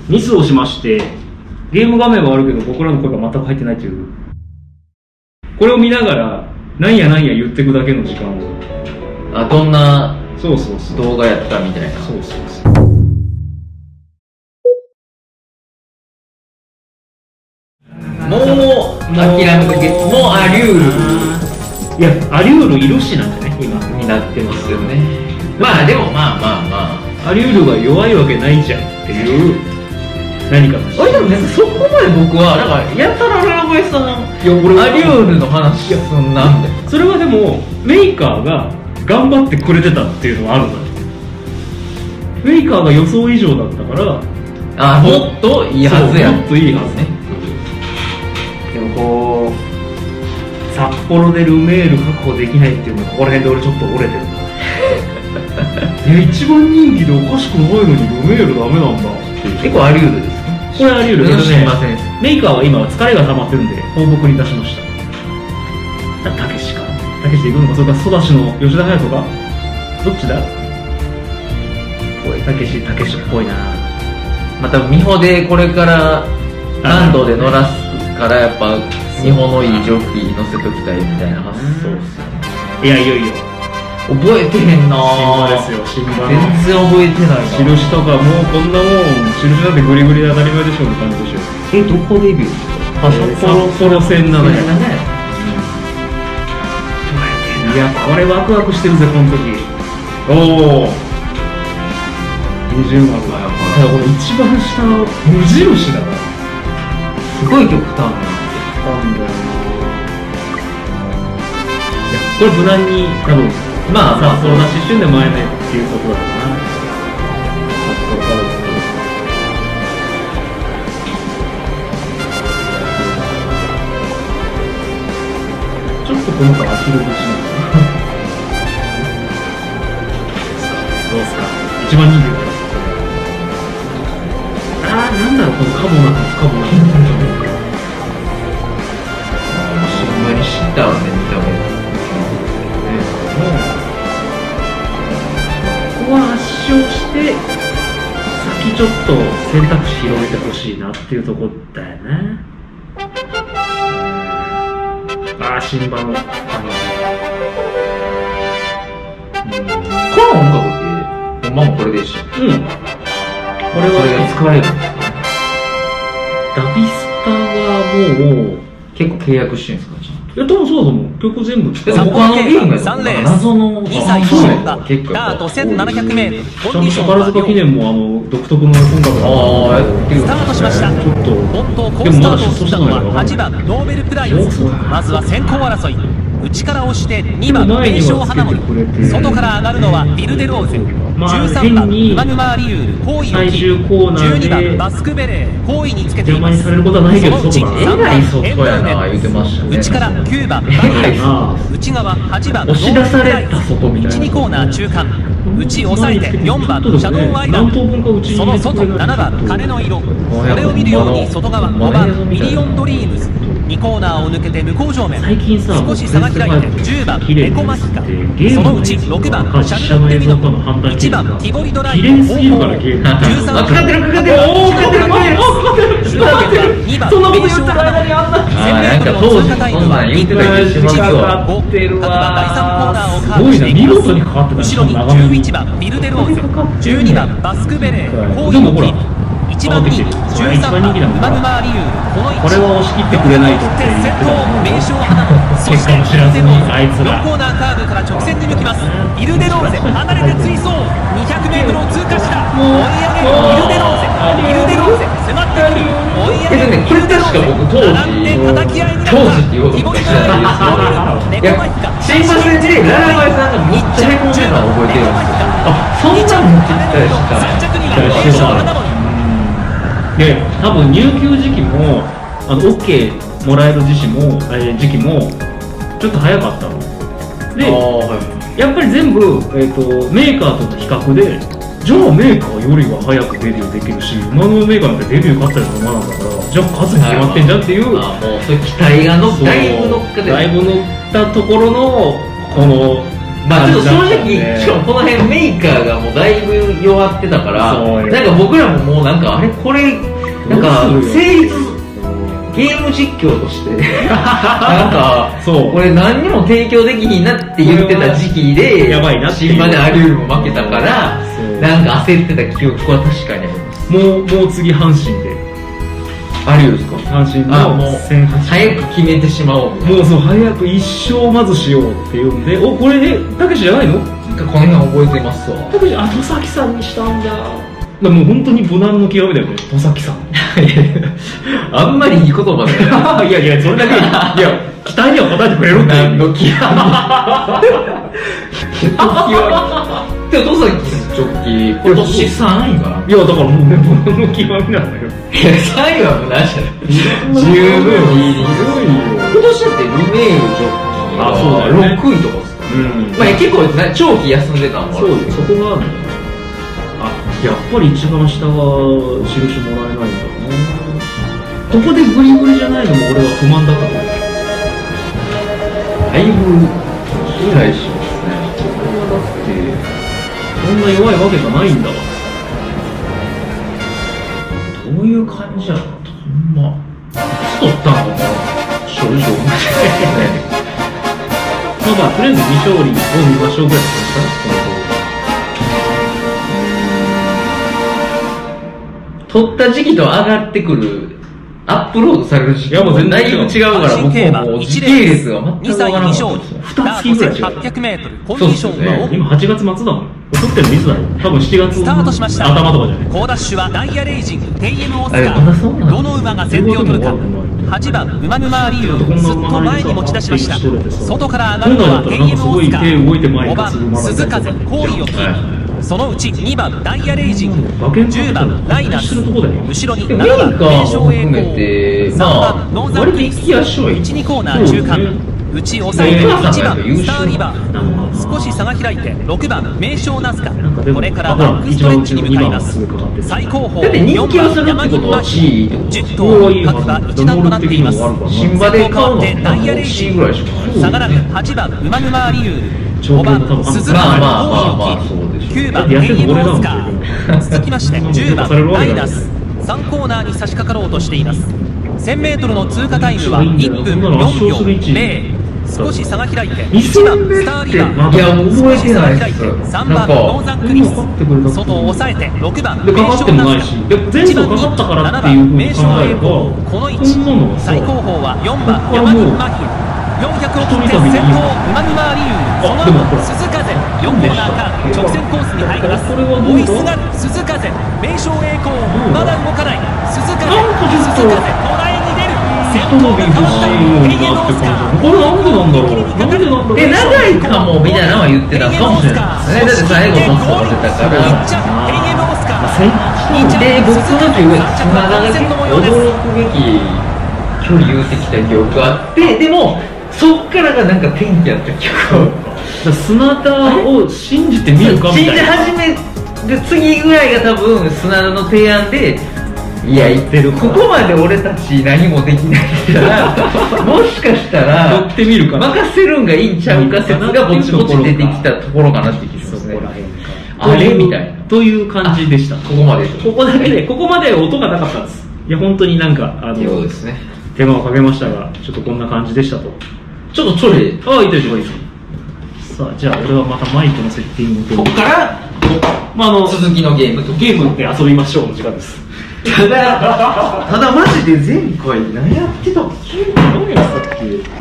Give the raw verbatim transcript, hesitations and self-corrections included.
ミスをしましてゲーム画面はあるけど僕らの声が全く入ってないという、これを見ながらなんやなんや言ってくだけの時間を、 あ、どんなそうそうそう動画やったみたいな。 そうそうそう。 もう諦めかけ、もうアリュール、 いやアリュールいるしなんじゃね今になってますよね。まあでもまあまあまあアリュールが弱いわけないじゃんっていう何かのあ、でも別にそこまで僕はだからやたらラボエさんいや俺アリュールの話すんなんで、 それはでもメーカーが頑張ってくれてたっていうのはあるんだよ。メーカーが予想以上だったからあ、もっといいはずや、 もっといいはずね。でもこう札幌でルメール確保できないっていうのここら辺で俺ちょっと折れてるいや一番人気でおかしくないのにルメールダメなんだっていう。 結構アリュールですか？ これアリュールですね。 すみません。 メーカーは今疲れが溜まってるんで放牧に出しました。たけしかたけしで行くのか、それからソダシの吉田隼人か、どっちだ。おいたけしたけしっぽいな。 また美穂でこれからランドで乗らすからやっぱ美穂のいいジョッキー乗せときたいみたいな発想ですよね。 いやいよいよ覚えてへんなぁ。新馬ですよ、新馬の全然覚えてないな。 印とかもうこんなもん印なんてグリグリで当たり前でしょうって感じでしょ。 え、どこデビューですか？ 札幌せんななひゃく。いやこれワクワクしてるぜこの時。おおにじゅうまんだよ。これ一番下の無印だな。 すごい極端ななんだよな。いやこれ無難に多分まあ札幌だし一瞬で前ねっていうことだろうな。札幌からですね。ちょっとこの子アヒル節なんだなどうすか一番人気だよ。あーなんだろうこのカボナと不可ボナのしんまりしたわね、見た目。 ここは圧勝して先ちょっと選択肢広げてほしいなっていうところだよね。ああ新馬のファン、 この音楽ってほんまもこれでした。 うんこれはそれが使われるんですか？ ダビスタはもう結構契約してるんですか？ いや多分そうだと思う。曲全部使う。 他のゲームがさんレース謎のにさいそうのね結構ダートせんななひゃくメートルちゃんと宝塚記念もあの独特の音楽がああやってるスタートしました。 ちょっと本当好スタートを切ったのははちばんノーベルプライズ。まずは先行争い、内から押してにばん名将花森、外から上がるのはビルデローゼ、 まあじゅうさんばんウマグマアリュール、好意を最切り、 終コーナじゅうにばーでんバスクベレー、好意につけています。 邪魔にされることはないけどそのうち外ださんばんえらい外エンドやなウ言うてましたね。 内からきゅうばんバえらいな内側はちばん押し出された外みたいな。 いち、にコーナー中間、内押さえてよんばんシャドウアイランド、その外ななばん鐘の色、これを見るように外側ごばんミリオンドリームズ、にコーナーを抜けて向こう正面、 最近さ少し差が開いてじゅうばん綺麗エコマキカ、 ゲームのそのうちろくばんシャルルテミノコ、いちばんティボリドライブ、 綺麗すぎるからゲームじゅうさんばんかかってるかかってるおーかかってるかかってる主導権はにばんそんなこと言ってる間にあんなあーなんか当時そんなん言ってた気がしますよ。 かかってるわ各馬だいさんコーナーをカすごいなーブしていきます。 見事にかかってた後ろにじゅういちばんビルデローゼ、じゅうにばんバスクベレー、好意のキー、いちばん人気、じゅうさんばんウマグマアリュール、このいち、 これは押し切ってくれないとって言って先た頭名将花森、そして結果も知らずにあいつよんがコーナーカーブから直線で抜きます。ビルデローゼ離れて追走、にひゃくメートルを通過した。追い上げるビルデローゼ、ビルデローゼ迫ってくる、追い上げるこれ確か僕当時並んで叩き合いになった。 当時って言おうと思ってたじゃないですよ。いや新馬戦でララバイさんがめっちゃへこんでたの覚えてるんですよ。あ、そんなん持ってきたりしたさん着にはいや名将花森。 で多分入球時期もあの OK もらえる時期も、えー時期もちょっと早かったので、やっぱり全部、えー、とメーカーとの比較でじゃあメーカーよりは早くデビューできるし馬のメーカーなんてデビュー勝ったりの馬なんだからじゃあ数に決まってんじゃんっていうあもうそういう期待がのそうだいぶ乗っかってだいぶ乗ったところのこのまあちょっと正直、しかもこの辺メーカーがもうだいぶ弱ってたから、なんか僕らももうなんかあれこれなんか成立ゲーム実況としてなんかこれ何にも提供できひんなって言ってた時期でやばいなって新馬でアリュールも負けたからなんか焦ってた記憶は確かにあります。 もうもう次阪神でアリュールですか。 阪神のせんはち早く決めてしまおう。 もうそう早く一生まずしようっていうんで、おこれねたけしじゃないの？ なんかこの辺覚えてますわ。 たけしあ戸崎さんにしたんだ。もう本当に無難の極めだよね戸崎さん。 あんまりいい言葉だよ。 いやいやそれだけいや期待には応えてくれるって何の極み。でも戸崎ジョッキー今年さんいかな。 いやだからもうね無難の極みなんだよ。 いやさんいは無難じゃない十分いい。今年だってルメールジョッキーあそうだよねろくいとかですか。うんまあ結構長期休んでたのもある。 そうそこがあるの。あやっぱり一番下は印もらえないんだな。ここでグリグリじゃないのも俺は不満だったから。 だいぶ理解しますね。 これはだってそんな弱いわけがないんだわ。 どういう感じやろほんまいつ取ったのかな正直思ってね。 まあまあとりあえずに勝利をにばしょうぐらいしました取った時期と上がってくるアップロードされる時期いやもう全然だいぶ違うから僕はもう時系列が全く分からなかったですよ。 ふたつきぐらい違う。 はっぴゃくメートルコンディションはオフ。 今はちがつ末だもん。撮ってるのいつだろう。多分しちがつスタートしました。 頭とかじゃない。 高ダッシュはダイヤレイジング ティーエム オスカあれまだそうなんー。どの馬が先手を取るか。はちばん馬沼アリウムずっと前に持ち出しました。外から上がるのは ティーエム オスカー。ごばん鈴風好意をキープ。そのうちにばんダイヤレイジング、じゅうばんライナス、後ろにななばん名称栄光、さんばんノーザンクリス、いちにコーナー中間、内抑えていちばんスターリバー、少し差が開いてろくばん名称ナスカ、これからバックストレッチに向かいます。最高峰よんばん山木マシン、じゅっ頭各馬一段となっています。 新馬で買うのダイヤレイジング、下がらぬはちばん馬沼アリウール、ごばん鈴まあ川まあまあまあ好意をキープ、 そうでしょう。 きゅうばんティーエム オスカー、続きましてじゅうばんライナス、さんコーナーに差し掛かろうとしています。せんメートルの通過タイムはいっぷんよんびょうゼロ、少し差が開いていちばんスターリバー、 いや覚えてないです。 さんばんノーザンクリス、外を抑えてろくばんでかかってもないし、全部かかったからっていうふうに考えればこの位置、最高峰はよんばん山木マヒン、よんひゃくを切って先頭馬沼アリウール、その後鈴風よんコーナーカーブ直線コースに入ります。追いすがる鈴風、名称栄光まだ動かない鈴風、鈴風捉えに出る先頭が変わったペイエノースカー、 これなんでなんだろう。なんでなんだろう。 え長いかもみたいなのは言ってたかもしれないですね。だって最後もそうしてたからいっ着ペイエノースカー、 で僕の時は砂田が結構驚くべき距離言うてきた記憶があって、でもそっからがなんか転機やった記憶。 砂田を信じてみるかみたいな。 信じ始める次ぐらいが多分砂田の提案で、いや言ってるここまで俺たち何もできないからもしかしたら乗ってみるか任せるんがいいんちゃうか説がぼちぼち出てきたところかなって気がしますね。あれみたいなという感じでした。 ここまでここだけでここまで音がなかったんです。いや本当になんかあのそうですね、 手間をかけましたが、ちょっとこんな感じでしたと。 ちょっとちょいああいいですいいです。さあじゃあ俺はまたマイクのセッティングここからまああの続きのゲームとゲームって遊びましょうの時間です。 ただただマジで前回何やってたっけ。 何やってたっけ。